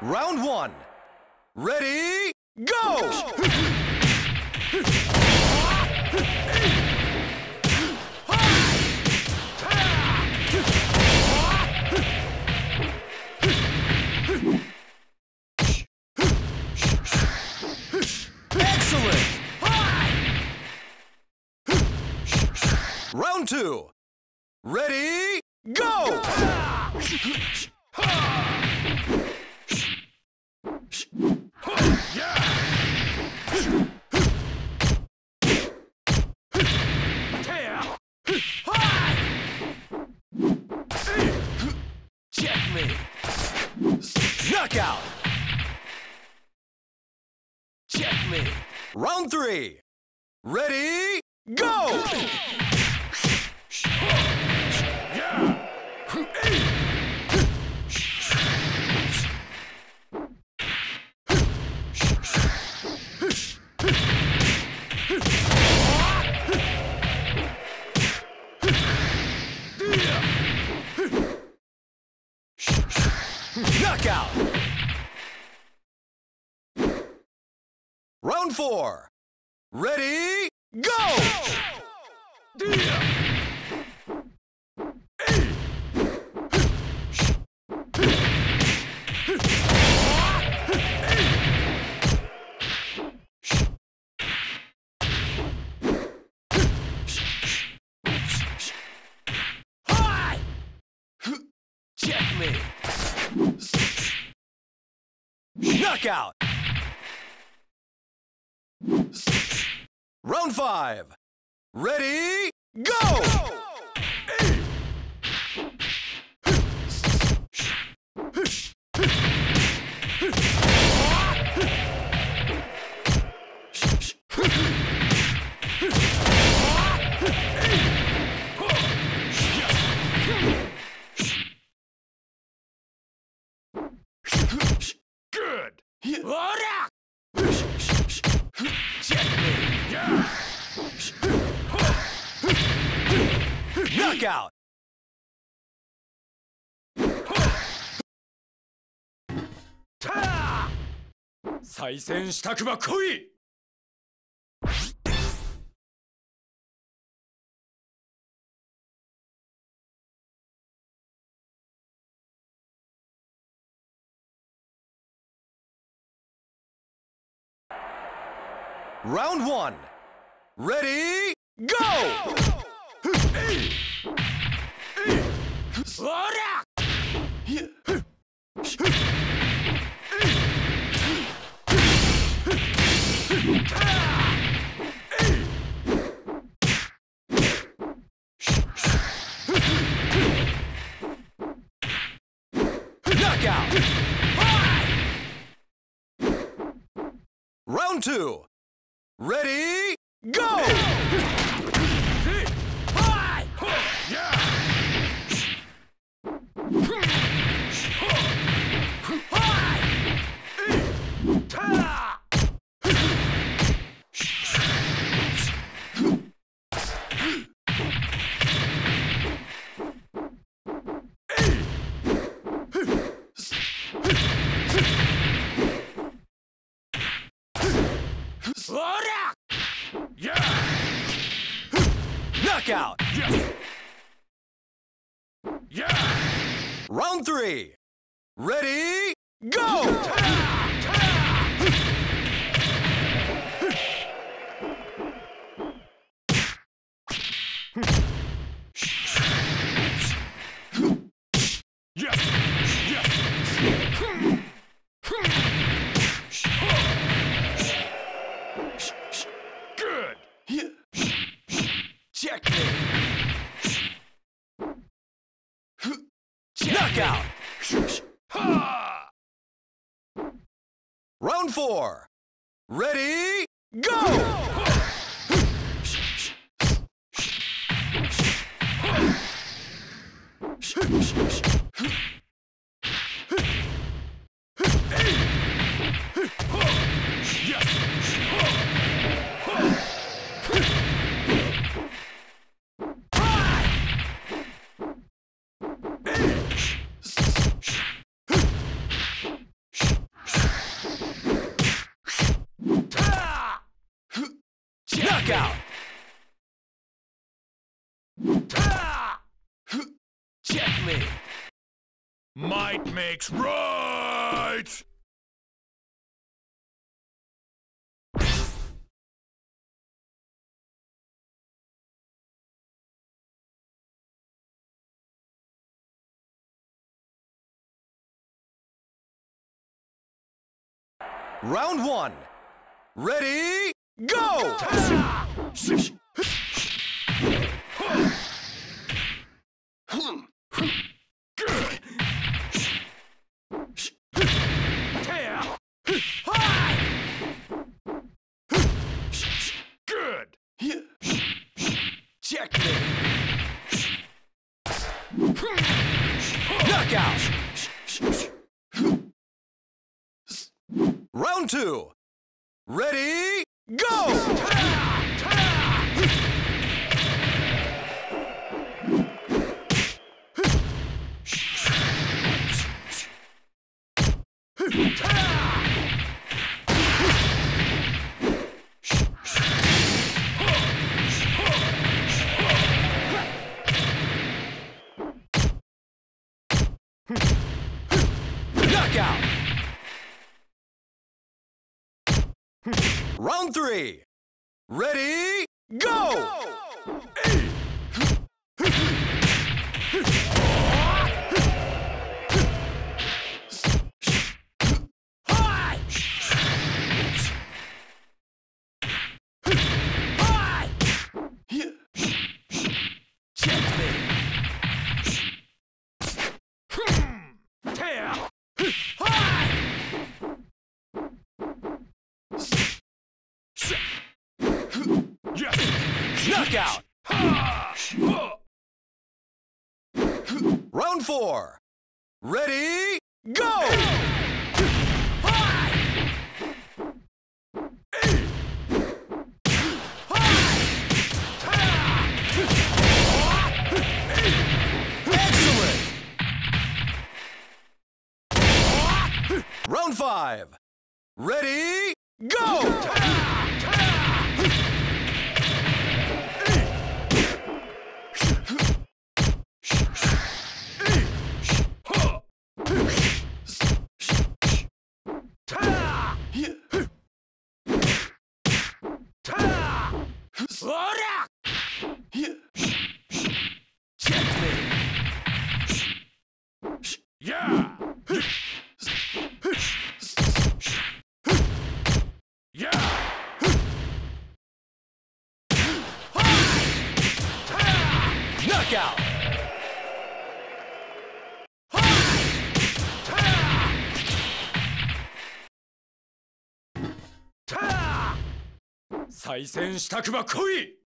Round one. Ready, go! Excellent! Round two. Ready, go! Checkmate. Knockout! Checkmate. Round three. Ready, go! Knockout! Round four. Ready, go! Checkmate. Knockout! Round five. Ready, go! Good. Checkmate. Knockout! 再戦したくば来い。 Round one. Ready, go! Knockout! Round two. Ready, go! Knockout! Round three. Ready, go! Good. Checkmate. Knockout! Round four. Ready, go! Checkmate. Might makes right! Round 1. Ready, go! Good! Checkmate. Knockout! Round 2. Ready, go! Knockout! Round 3. Ready, go! Knockout! Round 4. Ready, go! Excellent! Round 5. Ready, go! Checkmate. Yeah! Yeah! Knockout! 再戦したくば来い！